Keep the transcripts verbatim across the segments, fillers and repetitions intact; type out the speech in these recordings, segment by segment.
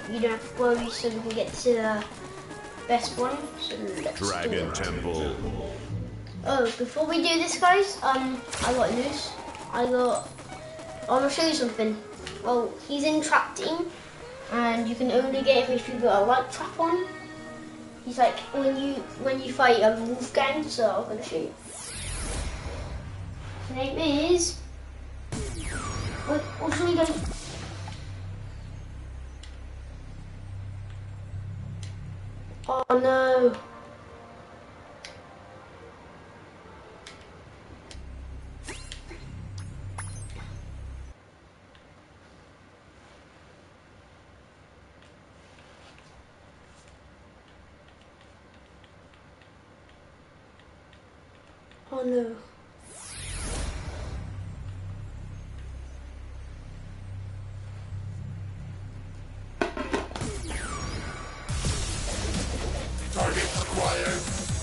you don't have to worry, so we can get to the best one. So let's Dragon do it. Temple. Oh, before we do this, guys, um, I got news. I got. I want to show you something. Well, he's in Trap Team, and you can only get him if you got a light trap on. He's like when you when you fight a Wolfgang. So I'm gonna show you. His name is. Wait, what's your name? Oh no. Oh no. Target acquired.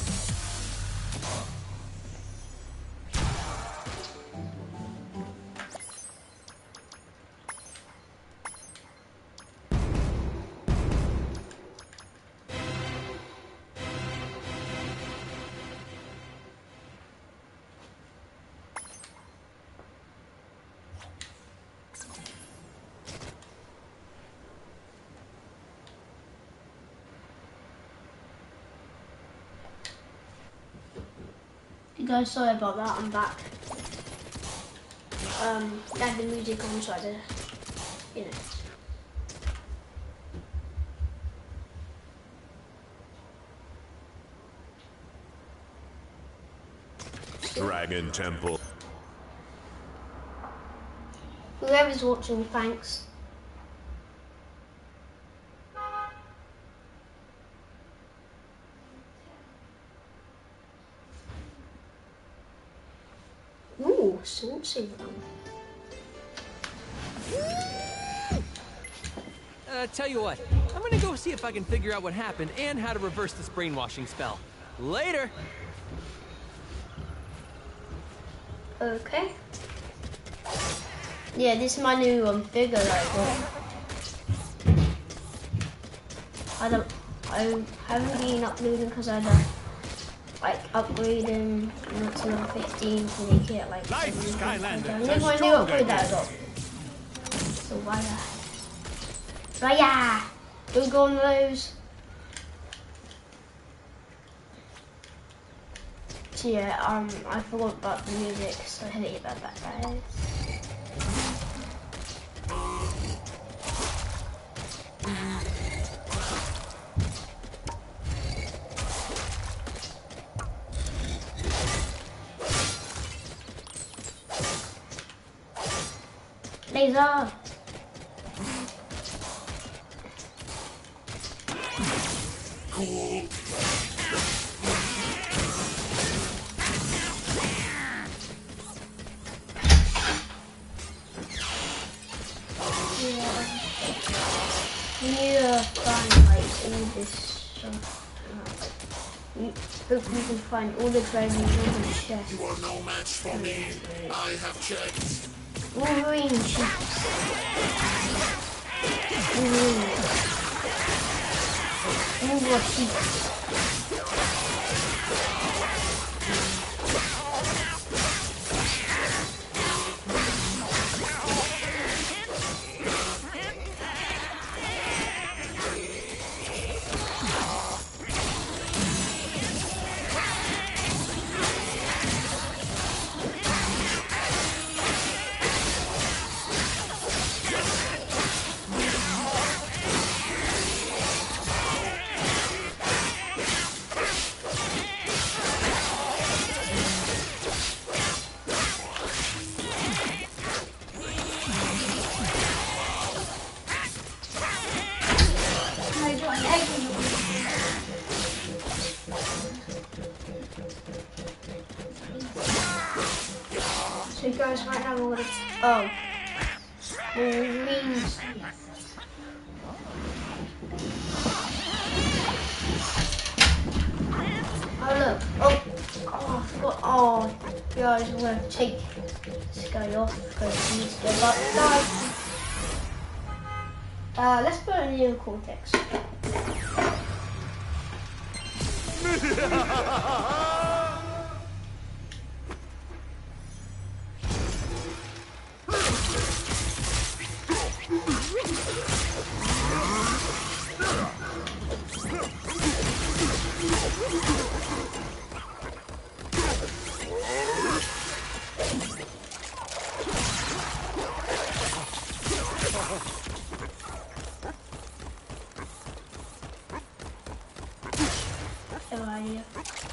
You guys, sorry about that. I'm back. Um, I had the music on, so I did, you know. Dragon Temple. Whoever's watching, thanks. Ooh, saucy one. Uh, tell you what, I'm gonna go see if I can figure out what happened and how to reverse this brainwashing spell. Later! Okay. Yeah, this is my new um, figure that I got. I don't, I haven't been uploading because I don't like upgrading you know, to level fifteen to make it like. Life, Skylander. I never my new upgrade that I got. So why that? Raya! Don't go on those. So yeah, um, I forgot about the music, so I hate about that, guys. Laser! Cool. Yeah, find like all this stuff. Uh, like, hope you can find all the dragons in the chest. You are no match for me. I have checked. Wolverine chips. Wolverine. Wolverine. So guys, right now we're gonna oh Wolverines. Oh look, oh, oh I forgot, oh guys, I'm gonna take this guy off because he's about to die. Uh, let's put a Neocortex. No idea.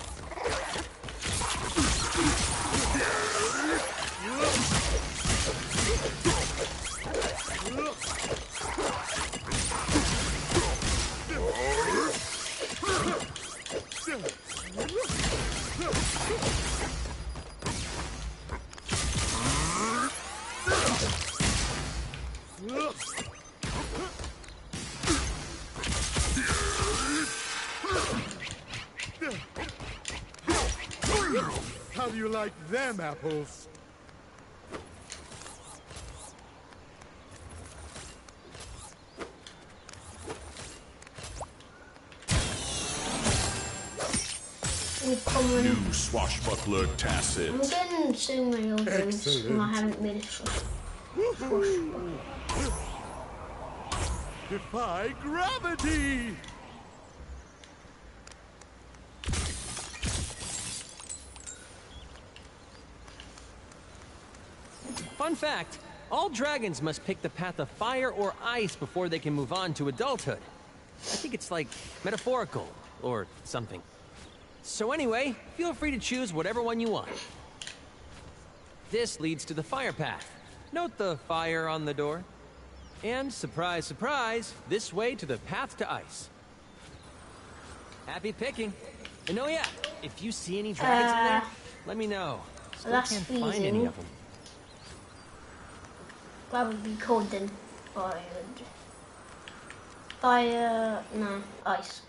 How do you like them apples? Common. New swashbuckler Tacit. I'm getting so many old games and I haven't made a swash. Defy gravity! Fun fact, all dragons must pick the path of fire or ice before they can move on to adulthood. I think it's like metaphorical or something. So anyway, feel free to choose whatever one you want. This leads to the fire path. Note the fire on the door. And surprise, surprise, this way to the path to ice. Happy picking. And oh yeah, if you see any dragons in there, Uh, let me know. Still that's can't find any freezing. of them. That would be cold then. Fire. Fire. No. Ice.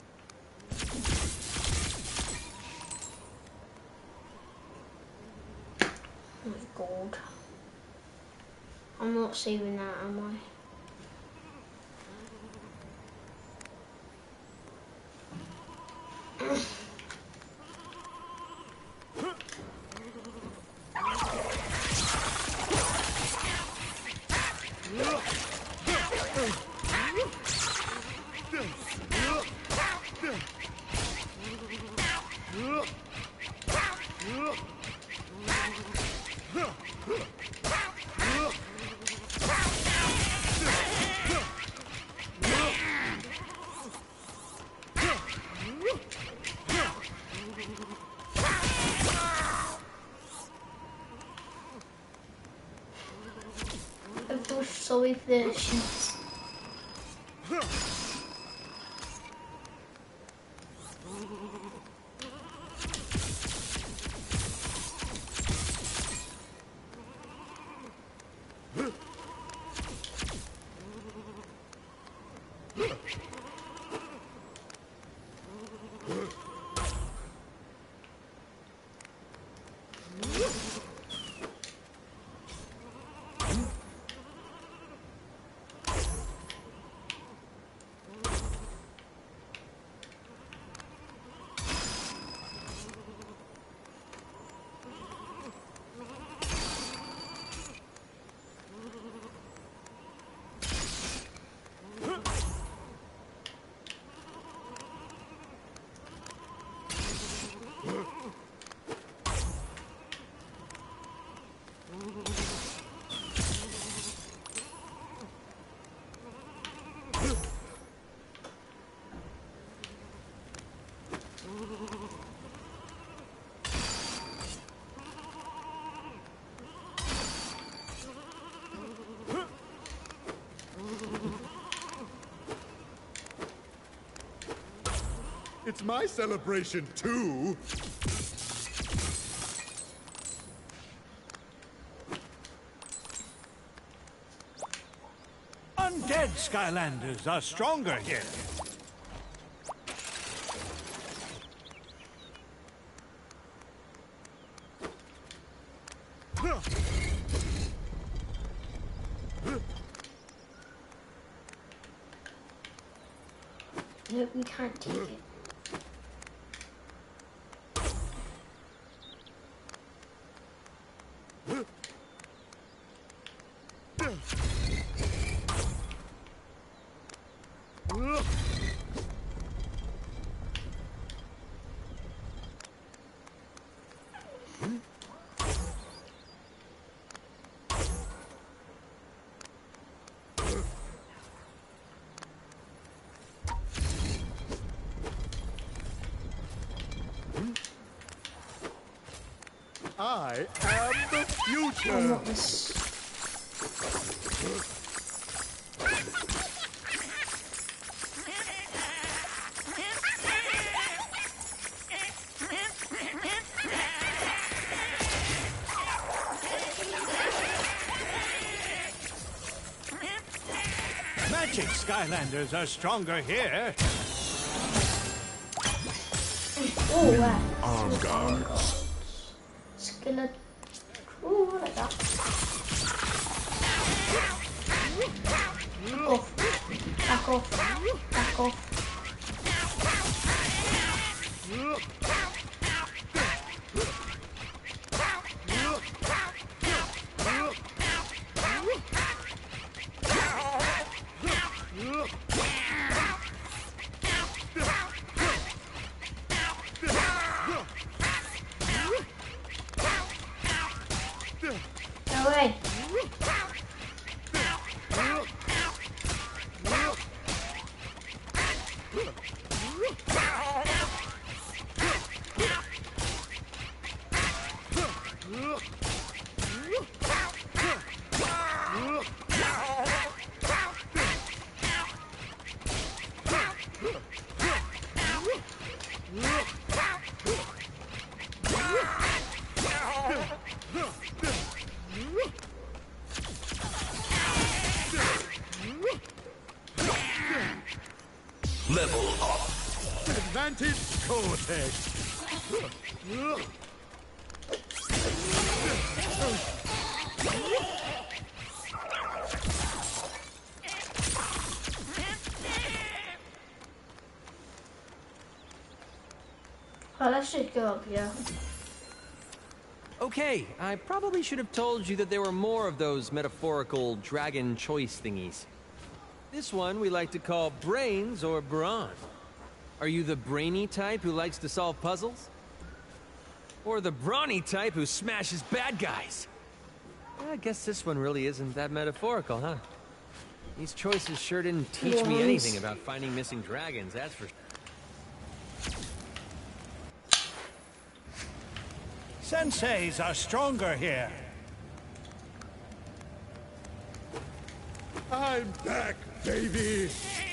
Oh my god. I'm not saving that, am I? I feel sorry for the sheets. It's my celebration too! Undead Skylanders are stronger here. No, we can't take it. I am the future. Oh, what was... Magic Skylanders are stronger here. Oh, wow. Arm guards. Skeleton. Oh, I like that. Back off. Back off. Back off. No way. Level up. Advantage Cortex. Oh, let's just go up here. Okay, I probably should have told you that there were more of those metaphorical dragon choice thingies. This one we like to call Brains or Brawn. Are you the brainy type who likes to solve puzzles? Or the brawny type who smashes bad guys? I guess this one really isn't that metaphorical, huh? These choices sure didn't teach me Yes. anything about finding missing dragons, that's for sure. Senseis are stronger here. I'm back, baby.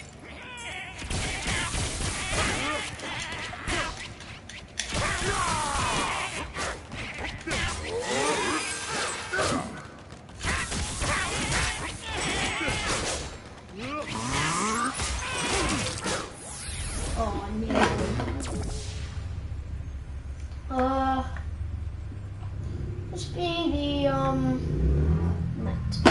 Oh, no. Uh, let's be the, um, net.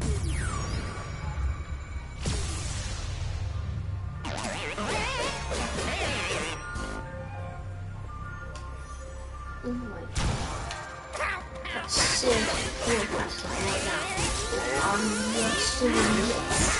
Oh my god. That's sick. Cool, that's not like that. I'm just doing this.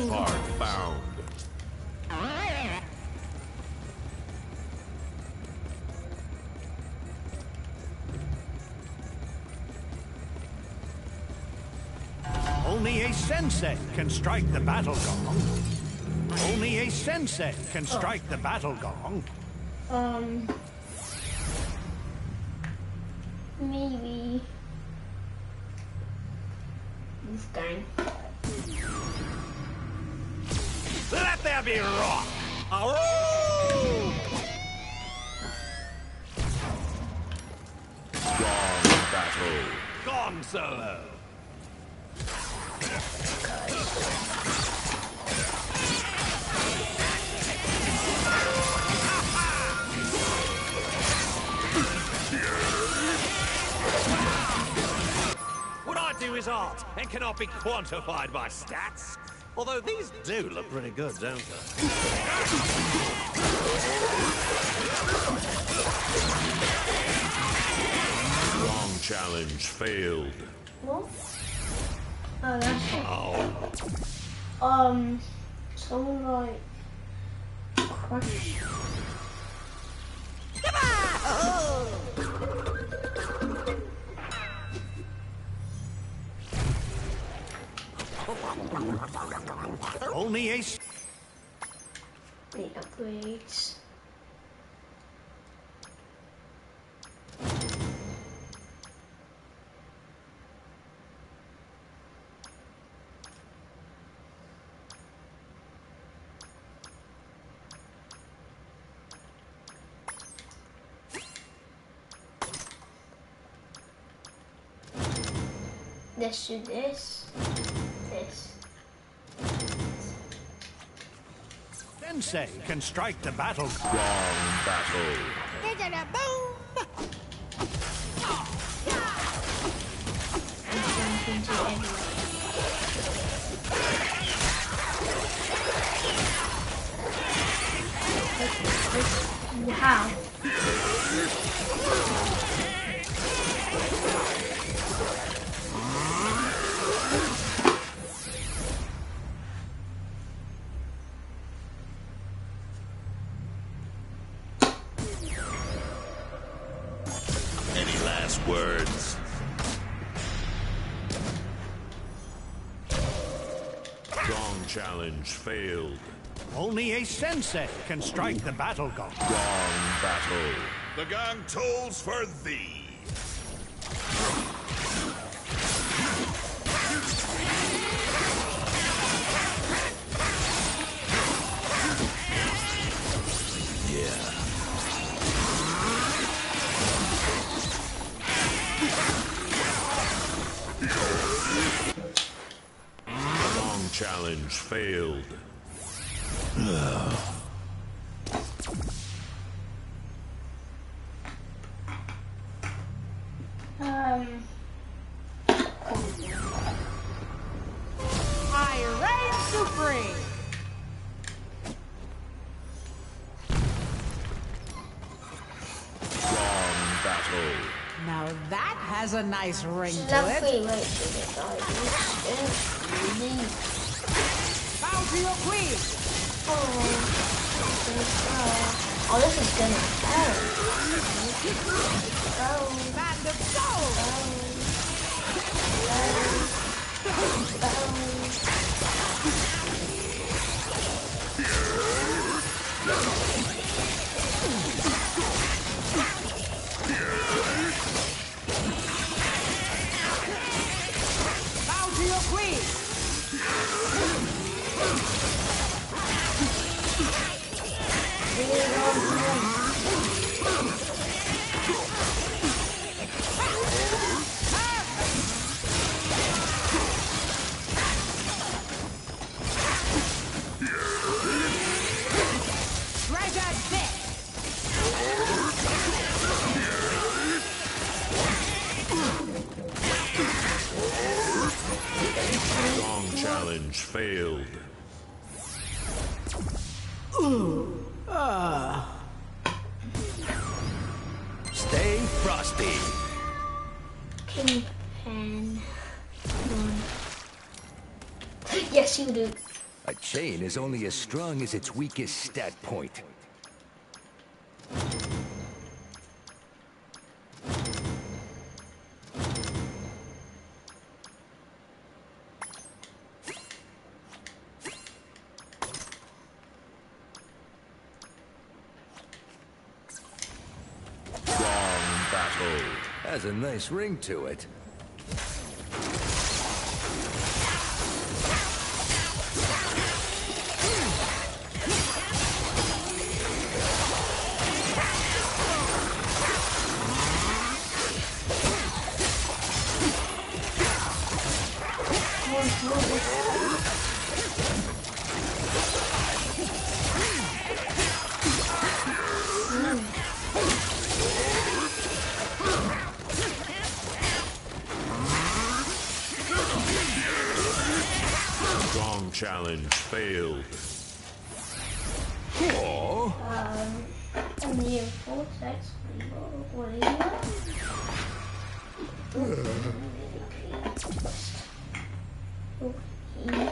Part found. Only a sensei can strike the battle gong. Only a sensei can strike the battle gong. Um, maybe Wolfgang. Let there be rock! Aroo! Gong battle. Gong solo! What I do is art and cannot be quantified by stats. Although these do look pretty good, don't they? Gong challenge failed. What? Oh, that's it. Oh. Um, someone like crush. Only a... s- The upgrades. Let's do this. This. Sensei can strike the battle. Gong battle. Jump into everywhere. Wow. Any last words? Gong challenge failed. Only a sensei can strike the battle gong. Gong battle. The gong tolls for thee. Gong challenge failed. Um. I reign supreme. Gong battle. Now that has a nice ring to Love it. free, wait, wait, wait, Bow to your queen. Oh, this is gonna hurt. Go, Band of gold. go, go. Bow to your queen. Treasure this. Gong challenge failed. Stay frosty. Kingpin. Come on. Yes, you do. A chain is only as strong as its weakest stat point. Has a nice ring to it. Strong challenge failed. Oh. Um, near vortex. What is that? Okay.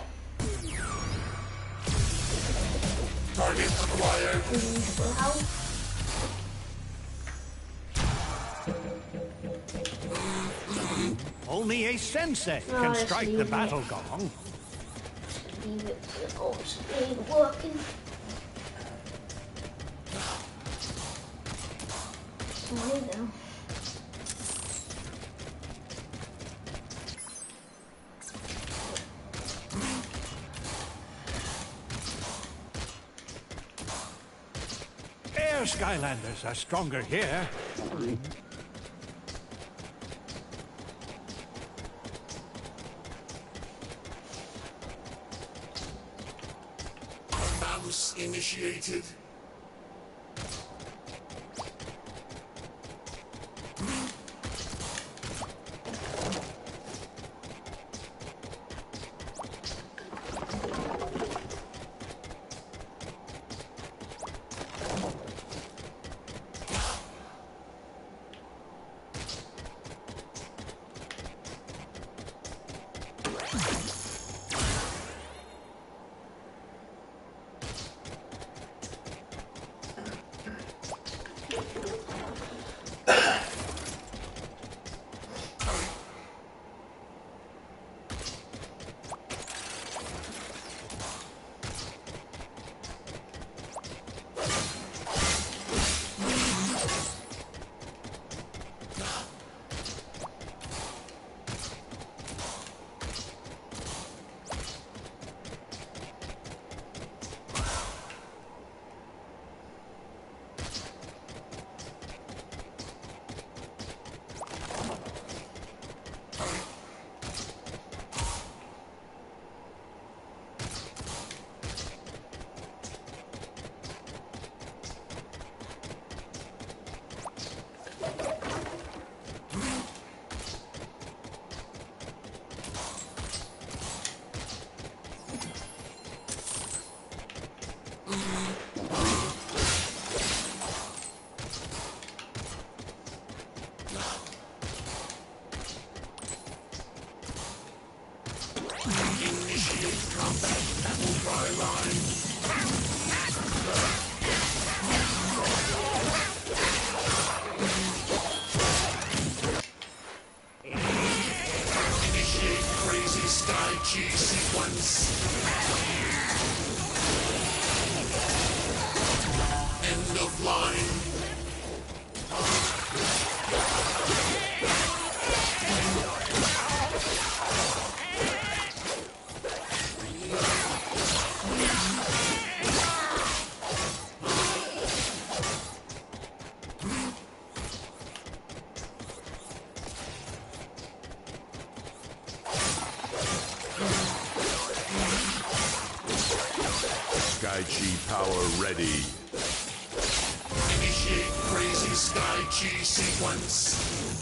Target acquired. Only a sensei Oh, can let's strike leave the it. battle gong. Leave it for oh, it's ain't working. Sorry though. Air Skylanders are stronger here. Mouse initiated. Sky-Chi power ready. Initiate crazy Sky-Chi sequence.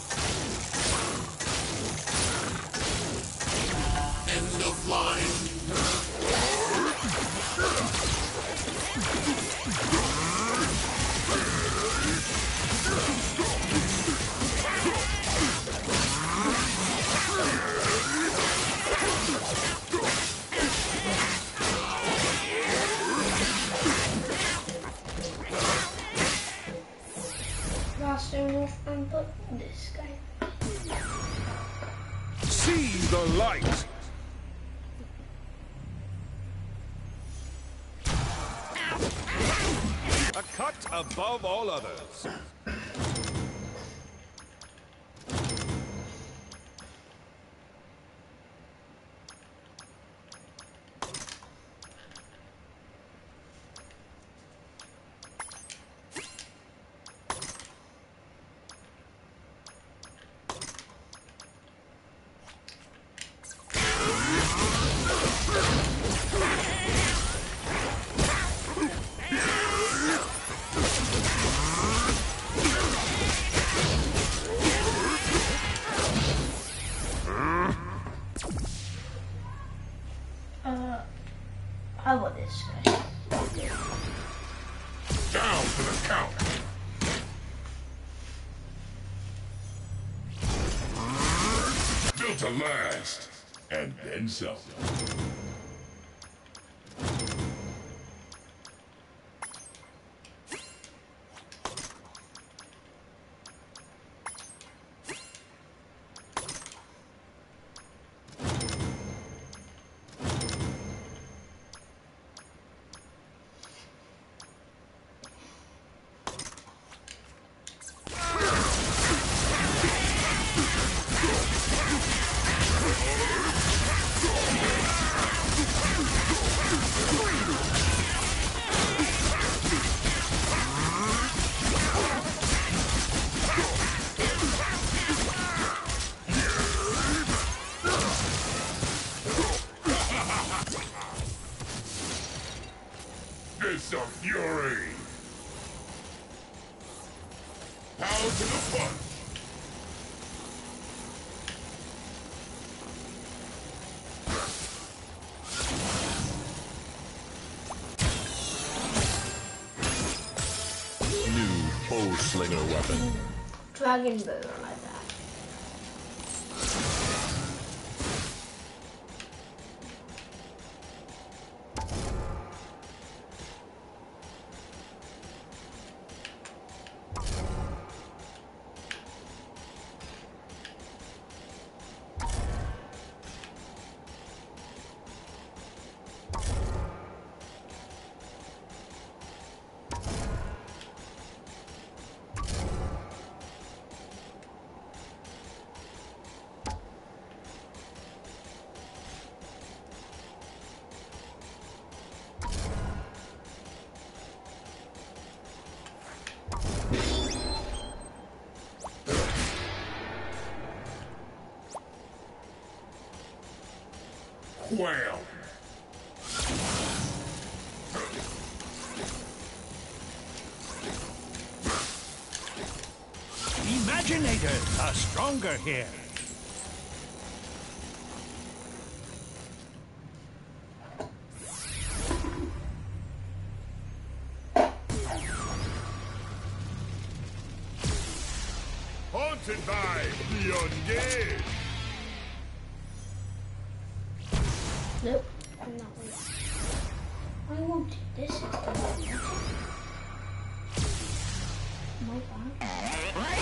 End of line. faster enough and put this guy. See the light. A cut above all others. How about this guy? Down for the count. Built to last, and then some. Fist of Fury! Power to the punch! New bow slinger weapon. Dragon bow, I like that. Wham! Imaginators are stronger here. Haunted by the undead. Nope, I'm not one. I wanted this instead. My bad.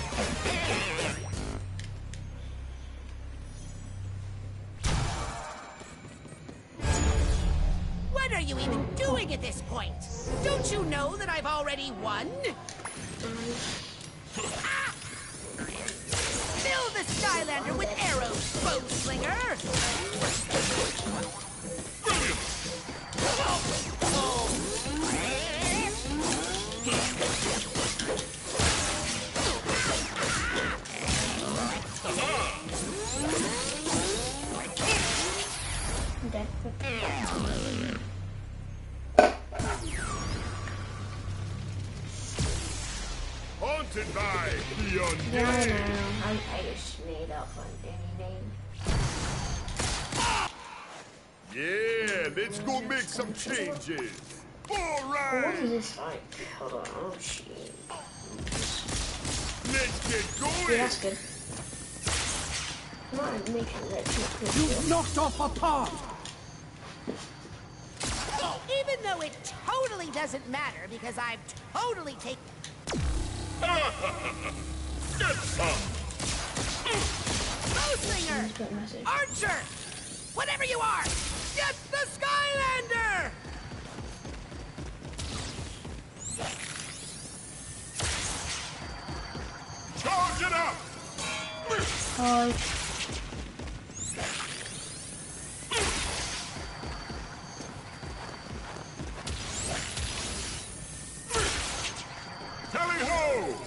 What are you even doing at this point? Don't you know that I've already won? Ah! Fill the Skylander with arrows, bow slinger! Dead. Haunted by the undead. Yeah, I know. I, I just made up on any name. Yeah, let's go make some changes. All What right, is this like? Hold on. Oh, shit. let's get Yeah, going. that's good. Come on, make sure that's not good. You've knocked off a part. Even though it totally doesn't matter because I've totally taken... Get some! Bowslinger! Got a message. Archer! Whatever you are! Get the Skylander! Charge it up! Hi. Tally ho!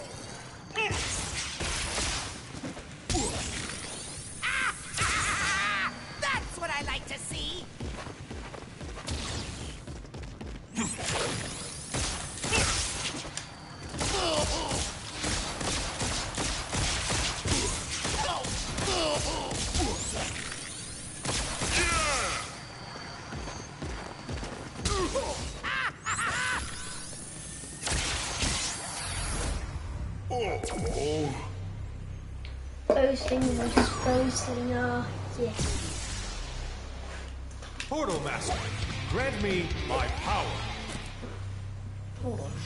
That's what I like to see! Oh, Boasting versus boasting. Uh, yeah. Portal Master, grant me my power. Hold on.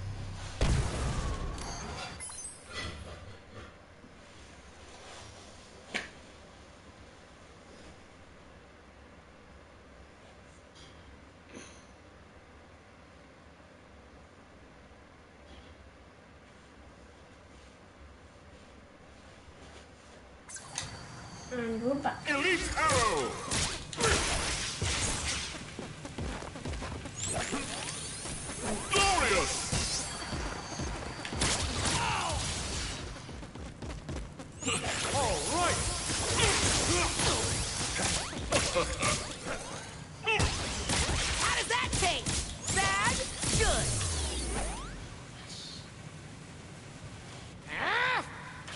And we're back. elite arrow! Glorious! All right. How does that taste? Bad? Good. Ah!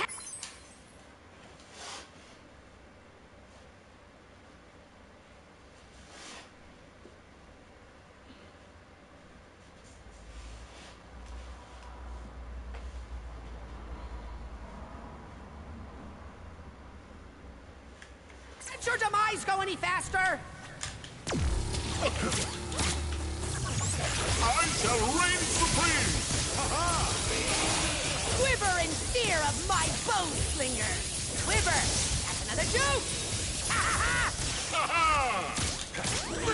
Did your demise go any faster? I shall reign supreme! Quiver in fear of my bowslinger! Quiver! That's another juke! Ha ha Ha ha!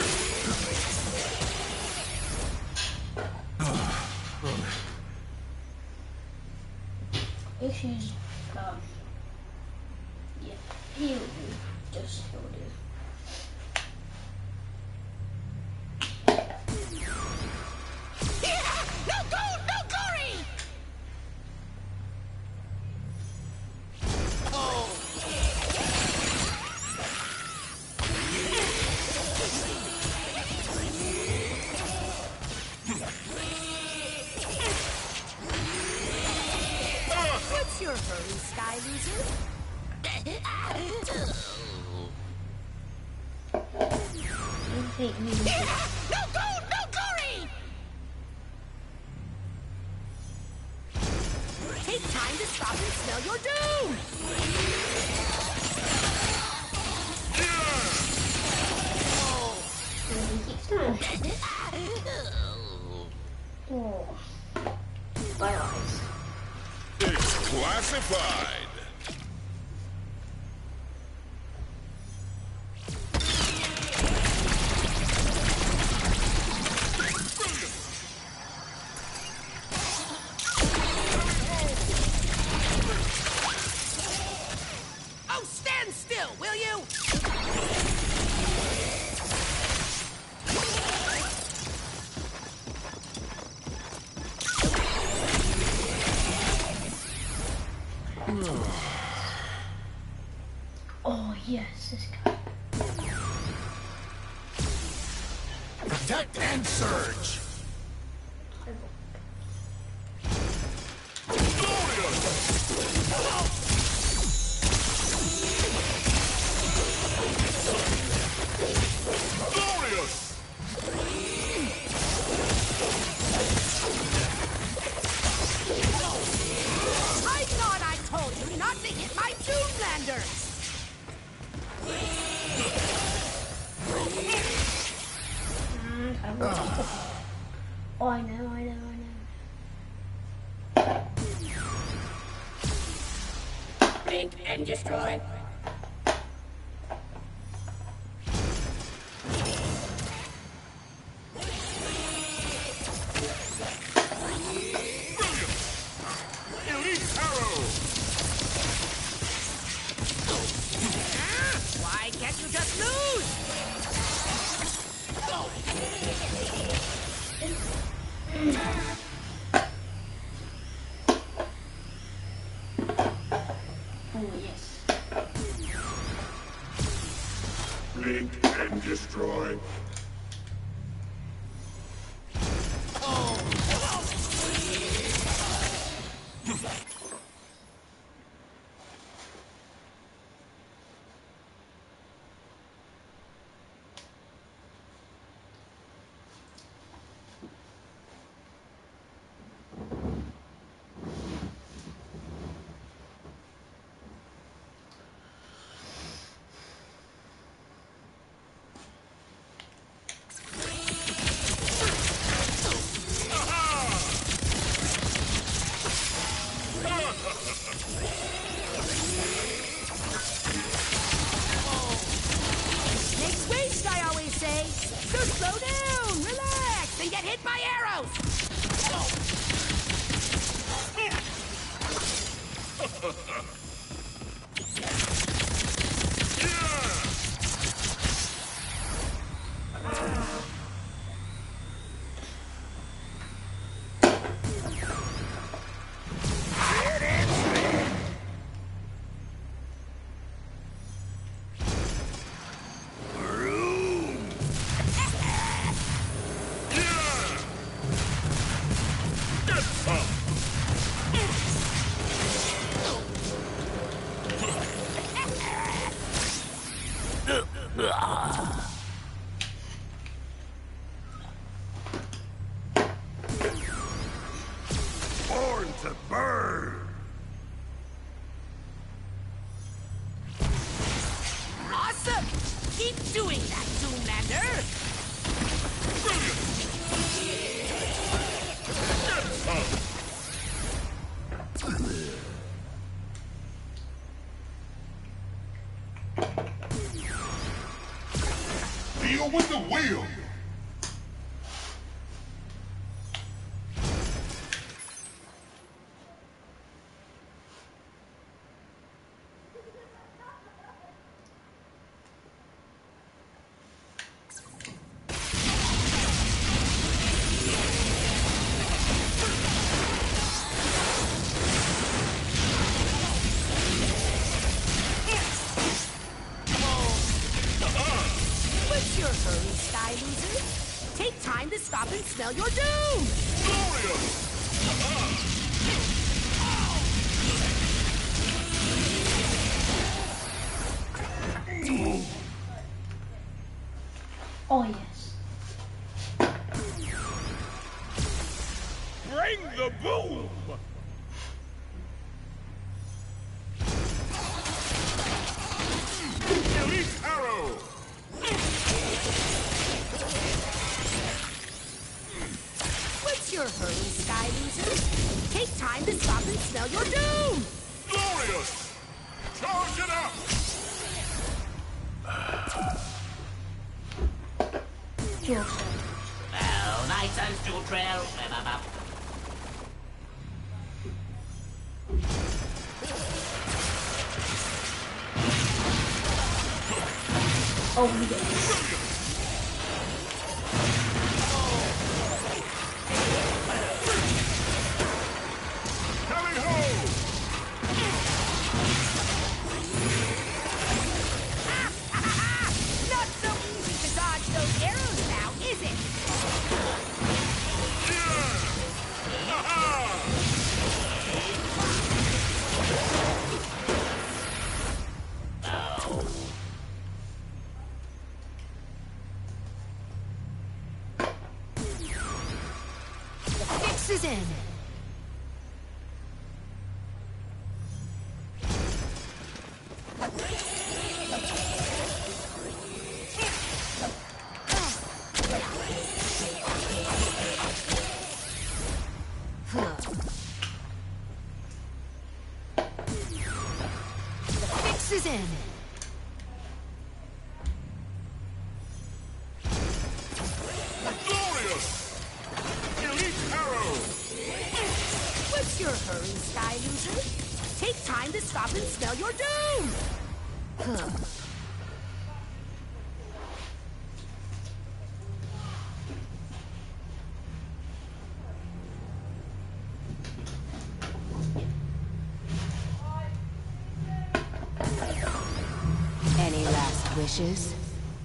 Issues. Um. Yeah. He'll do. Just he'll do. ha! No gold, no glory! What's your hurry, Sky Loser? I hate me. No gold, no glory! Take time to stop and smell your doom! Oh. My eyes. It's classified! Oh, stand still, will you? Oh yes, this guy. Protect and surge! Glorious! I thought I told you not to hit my Doomlander! And I will take the- Oh, I know, I know, I know. Blink and destroy. Elite arrow! Why can't you just lose? Oh, yes. Blink and destroy. Makes waste, I always say. So slow down, relax, and get hit by arrows. Born to burn! Awesome! Keep doing that, Zoomlander! Deal with the wheel! What's your hurry, Sky Losers? Take time to stop and smell your doom! Glorious! Oh, yes. Bring the boom! Elite arrow! What's your hurry, Sky Losers? Take time to stop and smell your doom! Glorious! Charge it up! Your Well, nice and still trail. Oh, we get it. Tally ho! Not so easy to dodge those arrows now, is it? Yeah! Aha! The fix is in. is in. Glorious! Elite arrow! What's your hurry, Sky Loser? Take time to stop and smell your doom! Huh. Any last wishes?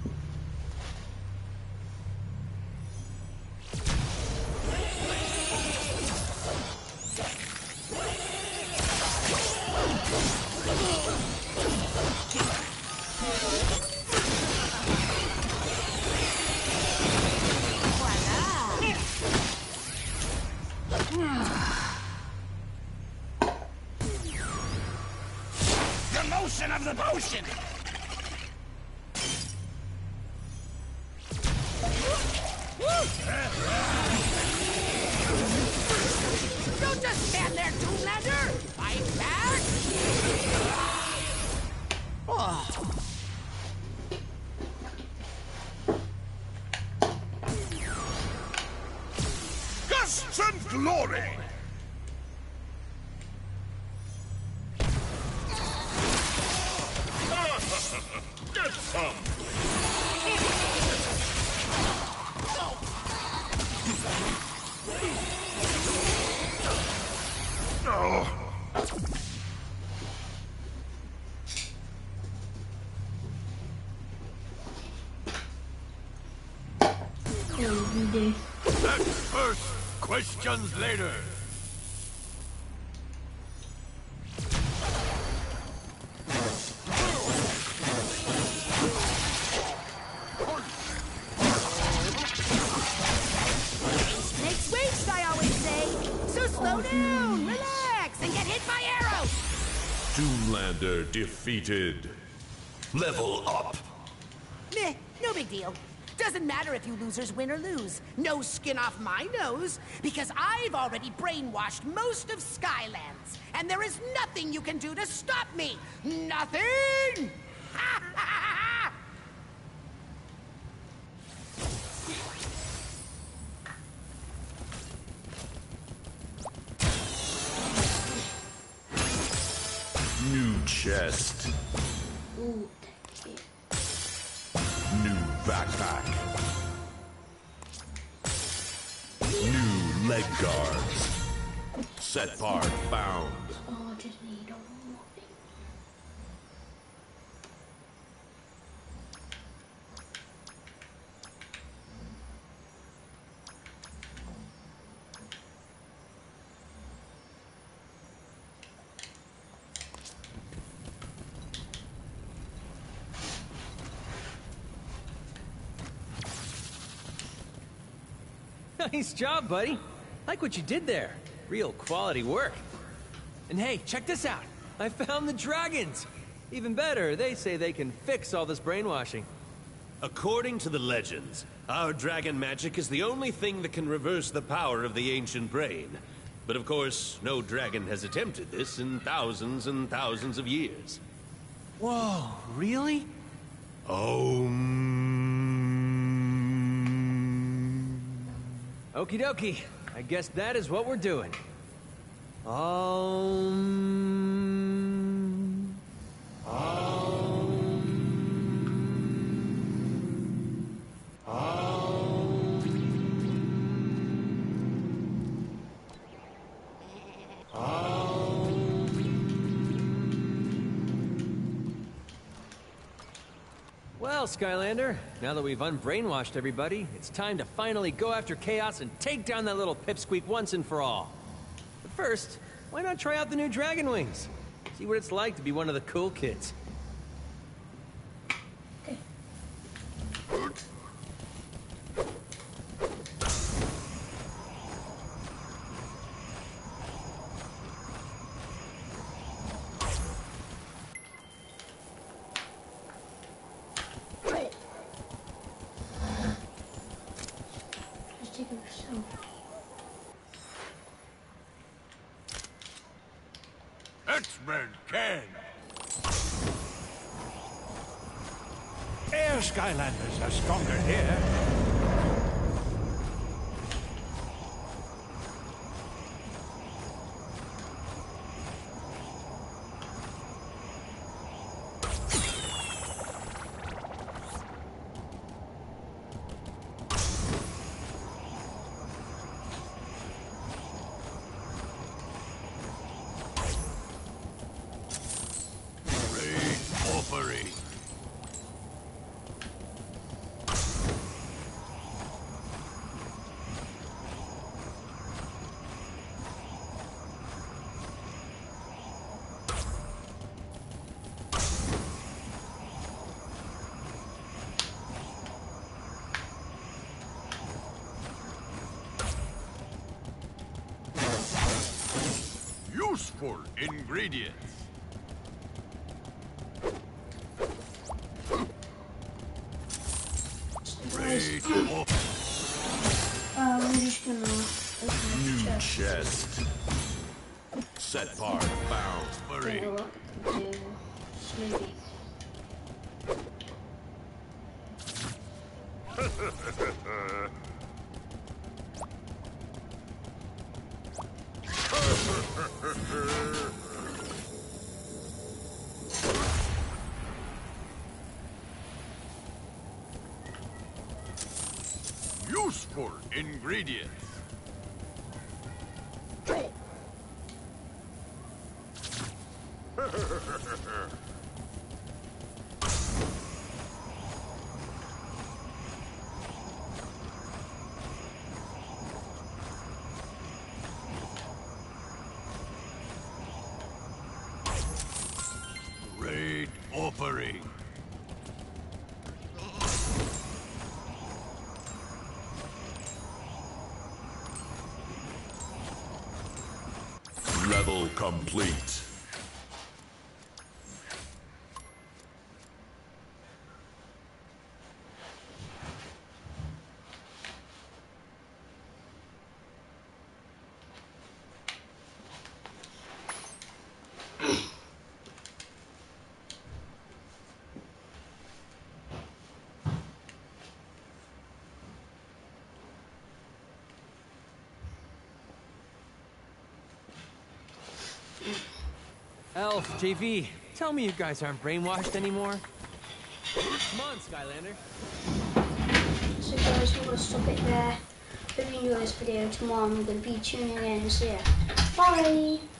The motion of the potion! Don't just stand there, Doomlander! Fight back! Oh. Gusts and glory! Get some! Oh. That's first, questions later. Snakes waste, I always say. So slow down, relax, and get hit by arrows. Doomlander defeated. Level up. Meh, no big deal. Doesn't matter if you losers win or lose. No skin off my nose, because I've already brainwashed most of Skylands, and there is nothing you can do to stop me. Nothing! Ha ha ha! New chest. Ooh. New backpack. New leg guards. Set part found. Oh, I just need one more thing. Nice job, buddy. Like what you did there. Real quality work. And hey, check this out. I found the dragons. Even better, they say they can fix all this brainwashing. According to the legends, our dragon magic is the only thing that can reverse the power of the ancient brain. But of course, no dragon has attempted this in thousands and thousands of years. Whoa, really? Om. Okie dokie. I guess that is what we're doing. Um. Um. Um. Well, Skylander, now that we've unbrainwashed everybody, it's time to finally go after Chaos and take down that little pipsqueak once and for all. But first, why not try out the new Dragon Wings? See what it's like to be one of the cool kids. X-Men can. other Skylanders are stronger here. Useful ingredients. Great. Uh, we're just gonna open New the chest. chest. Set part found. Hurry. Take a look into Snoopy. Useful ingredients. Great offering. Level complete. Elf, J V, tell me you guys aren't brainwashed anymore. Come on, Skylander. So guys, we're gonna stop it there. Hope you enjoyed this video. Tomorrow I'm gonna be tuning in. So yeah, bye.